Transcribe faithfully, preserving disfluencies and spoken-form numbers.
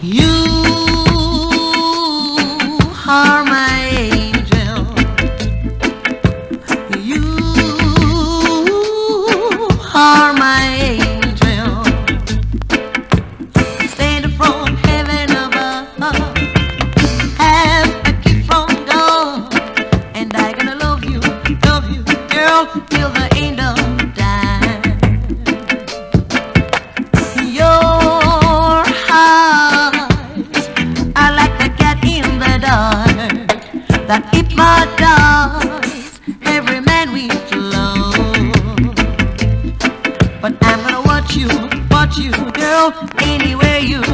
You are my angel. You are my angel. Sent from heaven above as a gift from God. And I'm gonna love you, love you, girl, till the end of time. Your eyes are like the cat in the dark that hypnotize every man with love. But I'm gonna watch you, watch you, girl, anywhere you